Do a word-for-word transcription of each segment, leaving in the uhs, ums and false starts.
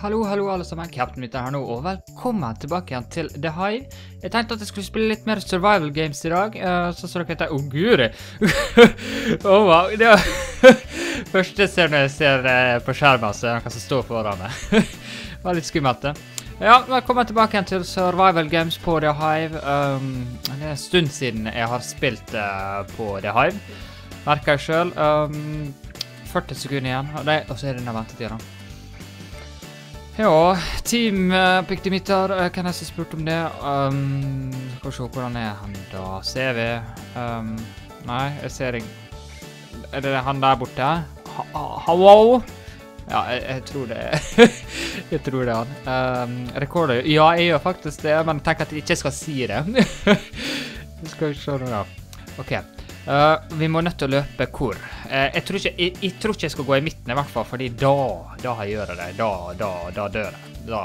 hallo, hallo alle sammen, Captain mitt er her nå, og velkommen tilbake igjen til The Hive. Jeg tenkte at jeg skulle spille litt mer survival games i dag, uh, så så dere at jeg, åh guri, åh wow, det var første jeg ser når jeg ser uh, på skjermen, så er det noe som står foran meg. Det var litt skummelt det. Ja, velkommen tilbake igjen til survival games på The Hive. Um, det er en stund siden jeg har spilt uh, på The Hive, merker jeg selv. Um, førti sekunder igjen, og, det, og så er det denne ventetiden. Ja, team uh, Pictimitter, uh, kan jeg så spurt om det? Um, skal vi se hvordan er han da? Ser vi? Um, nei, jeg ser ikke. Er det han der borte? Ha, ha, hallo? Ja, jeg, jeg tror det er. Jeg tror det er han. Um, rekorder. Ja, jeg gjør faktisk det, men tenk at jeg ikke skal si det. Det skal vi se nå da. Ok. Uh, vi må nødt til å løpe hvor. Uh, jeg, tror ikke, jeg, jeg tror ikke jeg skal gå i midten i hvert fall, fordi da, da gjør jeg det. Da, da, da dør jeg. Da.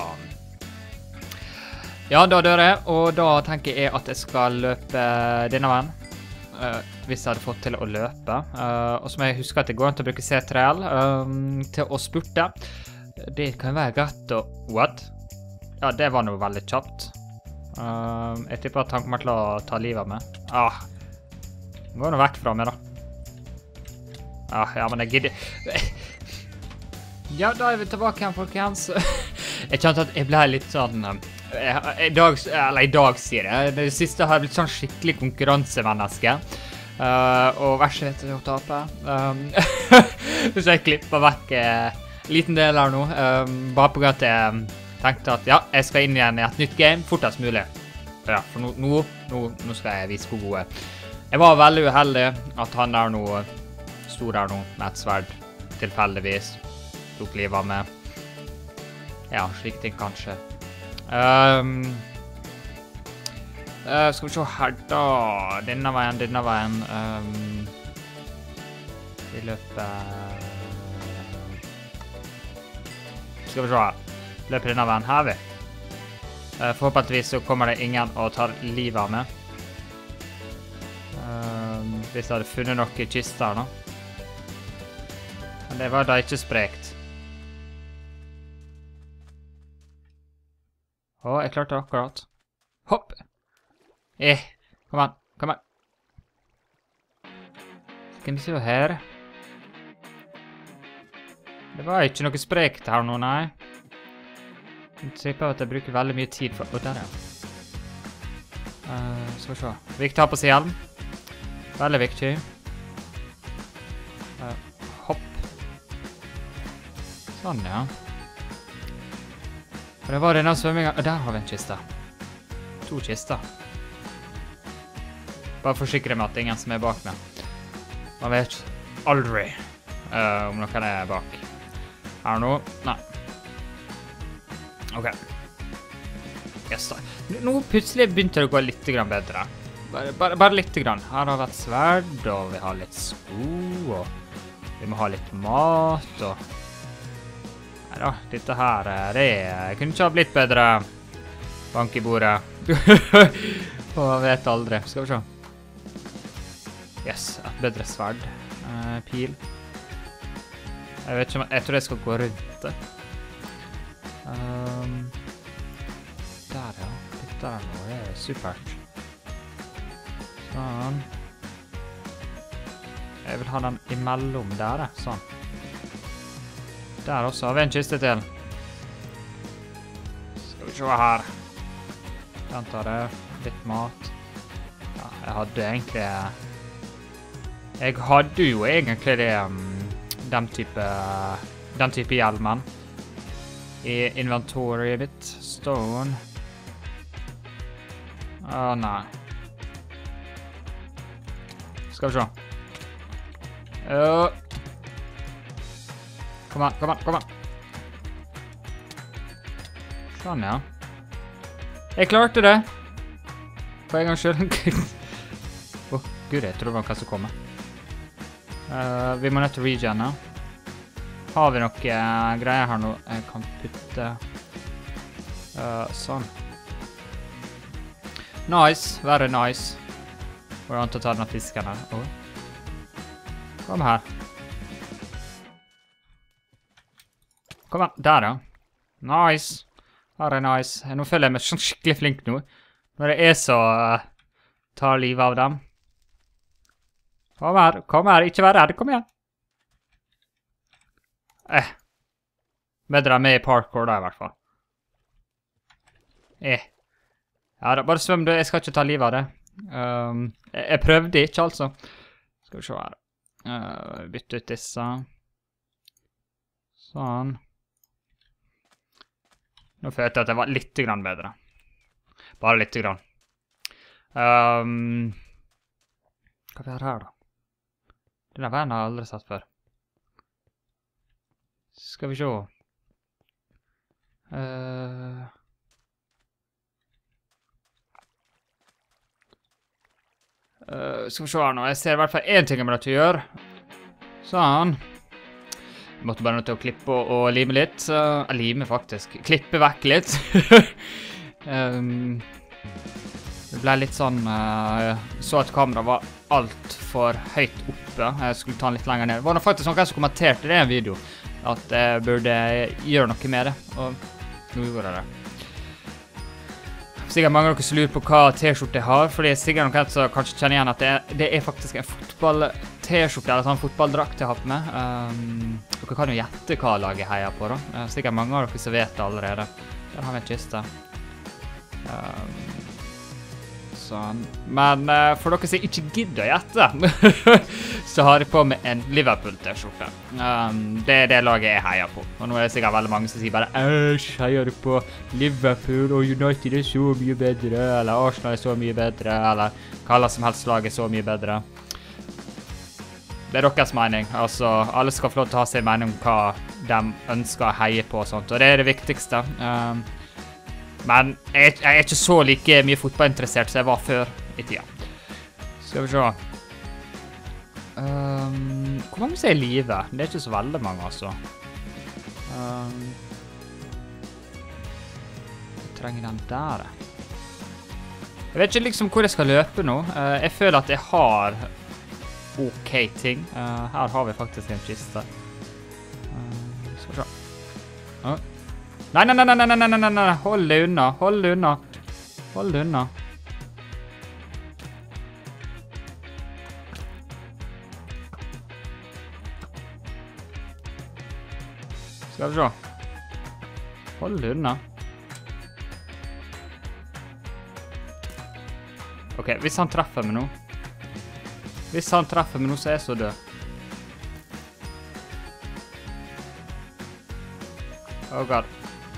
Ja, da dør jeg, og da tenker jeg at jeg skal løpe denne veien. Uh, hvis jeg hadde fått til å løpe. Uh, og så må jeg huske at det går an til å bruke C tre L um, til å spurte. Det kan være greit å... What? Ja, det var noe veldig kjapt. Uh, jeg tipper at han kommer til å ta livet av meg. Ah. Gå nå vekk fra meg da. Ah, ja, men jeg gidder. Ja, da er vi tilbake igjen, folkens. Jeg kjente at jeg ble litt sånn... Jeg, i dag, eller i dag sier jeg. Det siste har jeg blitt sånn skikkelig konkurransemenneske. Uh, og verst vet jeg å tape. Um, så jeg klipper vekk en liten del her nå. Um, bare på grunn av at jeg tenkte at ja, jeg skal inn igjen i et nytt game fortest mulig. Ja, for nå, nå, nå, nå skal jeg vise hvor god jeg er. Jeg var veldig uheldig at han der nå sto der nå med et sverd, tilfeldigvis, tok livet av meg. Ja, slike ting kanskje. Um, uh, skal vi se her da, denne veien, denne veien. Um, vi løper... Skal vi se her, løper denne veien her vi. Uh, forhåpentligvis så kommer det ingen og tar livet av meg. Um, hvis jeg hadde funnet noen kister nå. Men det var da ikke sprekt. Å, jeg klarte det akkurat. Hopp! Eh, kom an, kom an. Skal vi se her. Det var ikke noe sprekt her nå, nei. Jeg tipper at jeg bruker veldig mye tid for... Å, der ja. Uh, skal vi se. Viktig å ha på seg hjelm. Veldig viktig. Uh, hopp. Sånn, ja. Og det var denne svømmingen. Der har vi en kiste. To kister. Bare forsikre meg at det er ingen som er bak meg. Man vet aldri uh, om noen er bak. Her nå? Nei. Ok. Yes da. Nå plutselig begynte det å gå litt grann bedre. Bare, bare, bare litt grann. Her har vi et sverd, og vi har litt sko, og vi må ha litt mat, og... Nei da, dette her, det kunne ikke ha blitt bedre. Bank i bordet. Og jeg vet aldri. Skal vi se. Yes, et bedre sverd. Uh, pil. Jeg vet ikke om... Jeg tror jeg skal gå rundt det. Um, der, ja. Dette er noe, det er supert. Sånn. Jeg vil ha den imellom der, sånn. Der også har vi en kiste til. Skal vi se her. Den tar det. Litt mat. Ja, jeg hadde egentlig... Jeg hadde jo egentlig det... Den type... Den type hjelmen. I inventoriet mitt. Stone. Å, nei. Skal vi se. Uh. Kom an, kom an, kom an. Sånn, ja. Jeg klarte det. For en gang selv. Åh, oh, gud, jeg tror det var hva som kommer. Uh, vi må nødt til å regene. Har vi noe uh, greier her nå? Jeg kan putte... Uh, sånn. Nice, very nice. Går det an til å ta denne fisken her? Oh. Kom her. Kom an, der ja. Nice. Her er nice. Nå føler jeg meg sånn skikkelig flink nå. Når jeg er så uh, tar livet av dem. Kom her, kom her. Ikke vær redd, kom igjen. Eh. Bedre med i parkour da, i hvert fall. Eh. Ja da, bare svøm du. Jeg skal ikke ta livet av det. Um, jeg, jeg prøvde ikke, altså. Skal vi se her. Uh, bytte ut disse. Sånn. Nå følte jeg at det var litt grann bedre. Bare litt grann. Um, hva vi har her da? Denne veien har jeg aldri sett før. Skal vi se. Uh, uh, skal vi se her nå. Jeg ser i hvert fall en ting jeg må nødt til å gjøre. Sånn. Jeg måtte bare nødt til å klippe og, og lime litt. Uh, lime faktisk. Klippe vekk litt. um, det ble litt sånn... Uh, så at kameraet var alt for høyt oppe. Jeg skulle ta den litt lenger ned. Det var faktisk noen som kommenterte det i en video. At jeg burde gjøre noe med det. Og nå gjorde jeg det. Sikkert mange av dere som lurer på hva t-skjorte jeg har. Fordi sikkert noen som kanskje kjenner igjen at det, det er faktisk en fotball-t-skjorte. Eller sånn fotballdrakt jeg har på meg. Um, dere kan jo gjette hva laget jeg heier på da. Uh, sikkert mange av dere som vet det allerede. Der har vi en kiste. Um, sånn. Men uh, for dere som ikke gidder å gjette, så har jeg på meg en Liverpool-t-skjorte. Um, det er det laget jeg heier på. Og nå er det sikkert veldig mange som sier bare «Æsj, heier du på Liverpool, og United er så mye bedre», eller «Arsenal er så mye bedre», eller «Hva som helst lag er så mye bedre». Det er deres mening. Altså, alle skal få lov til å ha sin mening om hva de ønsker å heie på og sånt, og det er det viktigste. Um, men jeg, jeg er ikke så like mye fotballinteressert som jeg var før i tida. Skal vi se. Um, hvor mange som er i livet? Det er ikke så veldig mange, altså. Um, jeg trenger den der. Jeg vet ikke liksom hvor jeg skal løpe nå. Uh, jeg føler at jeg har ok ting. Uh, her har vi faktisk en kiste. Uh, skal vi se. Uh. Nei, nei, nei, nei, nei, nei, nei, nei, hold det unna, hold det unna. Hold det unna. Skal vi se. Hold det unna. Ok, hvis han treffer meg nå. Hvis han treffer meg nå, så er jeg så død. Oh god.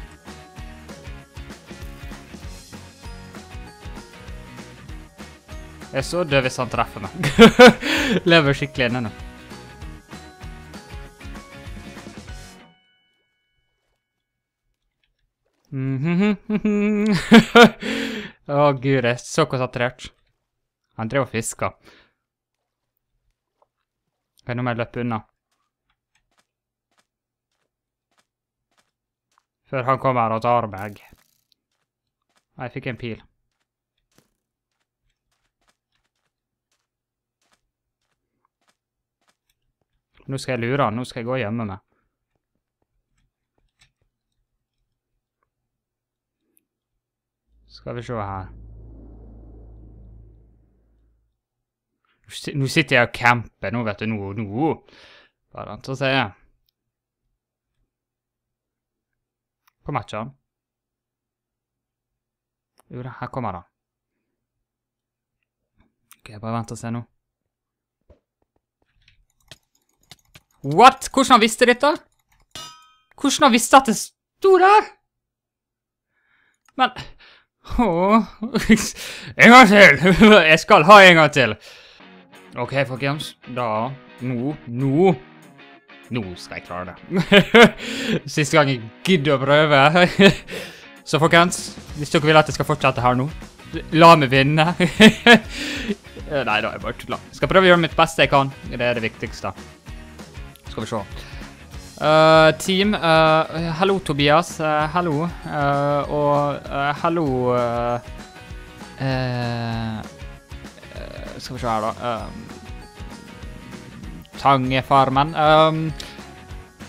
Jeg er så død hvis han treffer meg. Lever skikkelig inne nå. Åh oh, gud, jeg er så konsentrert. Han drev og fisker. Ok, nå må jeg løpe unna. Før han kommer og tar meg. Jeg fikk en pil. Nå skal jeg lure han, nå skal jeg gå og gjemme meg. Skal vi se her. Nå sitter jeg og camper, nå vet du, nå, nå. Bare annet å si. Kommer ikke han? Jo da, her kommer han. Ok, jeg bare venter og se nå. What? Hvordan han visste dette? Hvordan han visste at det stod der? Men... Åh... En gang til! Jeg skal ha en gang til! Ok, folkens. Da... Nå... Nå... Nå skal jeg klare det. Siste gang jeg gidder å prøve. Så folkens, hvis dere vil at jeg skal fortsette her nå, la meg vinne. Nei, da er jeg bare tulla. Jeg skal prøve å gjøre mitt beste jeg kan. Det er det viktigste. Skal vi se. Uh, team, uh, hallo Tobias, uh, hallo, uh, og uh, hallo, uh, uh, uh, skal vi se her da, uh, Tangefarmen. Um,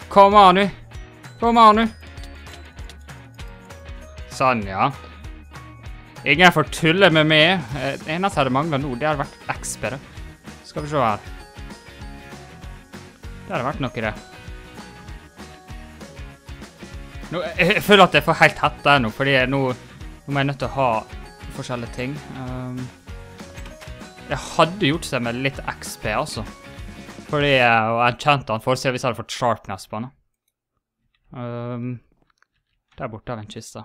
Kom an, nu. Kom an, nu. Sånn, ja. Ingen får tulle med meg. Det eneste jeg hadde manglet nå, det hadde vært X P, da. Skal vi se her. Det hadde vært noe i det. Nå, jeg føler at jeg får helt hett der nå, fordi nå, nå må jeg nødt til å ha forskjellige ting. Um, jeg hadde gjort seg med litt X P, altså. Fordi jeg enchantet han for å se hvis jeg hadde fått sharpness på han. Um, der borte har vi en kiste.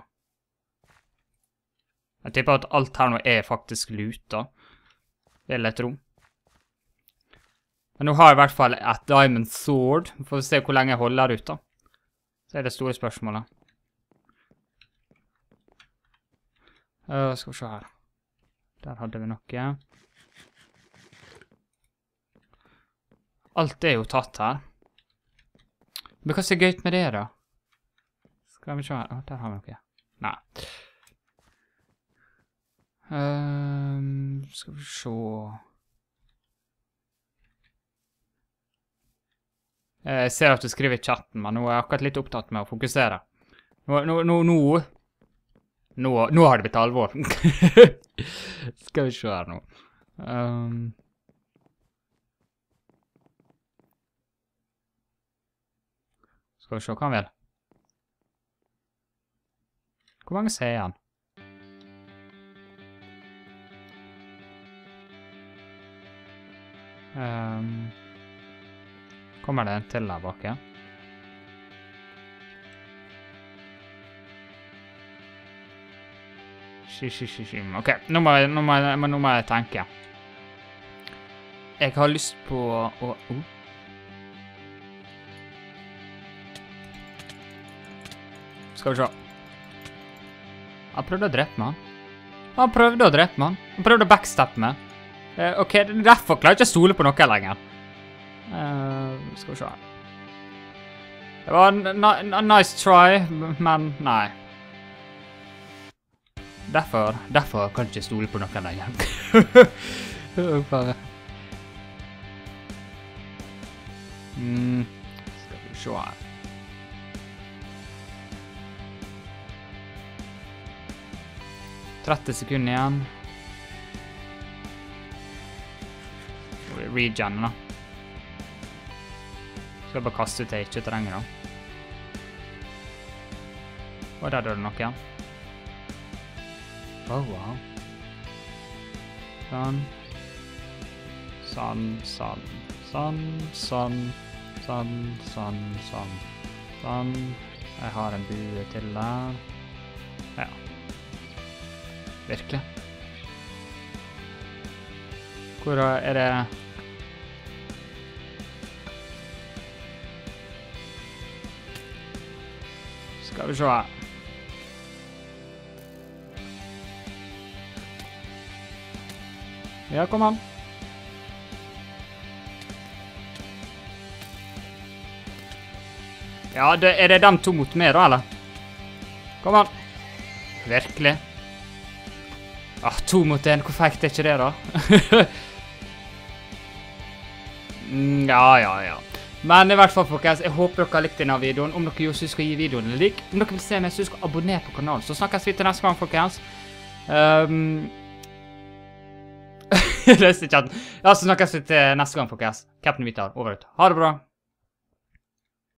Jeg tipper at alt her nå er faktisk luta. Det er litt rom. Men nå har jeg i hvert fall et diamond sword. Vi får se hvor lenge jeg holder ut da. Så er det store spørsmålet. Uh, skal vi se her. Der hadde vi noe. Alt er jo tatt her. Men hva er gøy med det da? Skal vi se her. Oh, der har vi noe. Nei. Um, skal vi se. Jeg ser at du skriver i chatten, men nå er jeg akkurat litt opptatt med å fokusere. Nå, nå, nå, nå, nå, nå har det blitt alvor. Skal vi se her nå. Um, skal vi se hva han vil. Hvor mange ser han? Um, kommer det en til der bak, ja? Ok, nå må, jeg, nå, må jeg, nå må jeg tenke. Jeg har lyst på å... Oh. Skal vi se. Han prøvde å drepe meg. Han prøvde å drepe meg. Han prøvde å backsteppe meg. Uh, ok, derfor klarer jeg ikke å stole på noe lenger. Uh, skal vi se. Det var en nice try, men nei. Derfor, derfor kan jeg ikke stole på noe lenger. Bare. Mm, skal vi se her. tretti sekunder igjen. Regen da. Skal jeg bare kaste ut det jeg ikke trenger da. Og der dør det nok igjen. Oh, wow. Sånn. Sånn, sånn. Sånn, sånn. Sånn, sånn, sånn. Sånn. Jeg har en bue til der. Ja. Virkelig. Hvor er det... Skal vi se her. Ja, kom an. Ja, det, er det dem to mot meg da, eller? Kom an. Virkelig. Ah, to mot en, hvor fekt er ikke det da? mm, ja, ja, ja. Men i hvert fall, folkens, jeg håper dere har likt denne videoen. Om dere gjør, så husk å gi videoen en lik. Om dere vil se meg, så husk å abonnere på kanalen. Så snakkes vi til neste gang, folkens. Um... Jeg løste chatten. Ja, så snakkes vi til neste gang, folkens. Captain Vital, over ut. Ha det bra.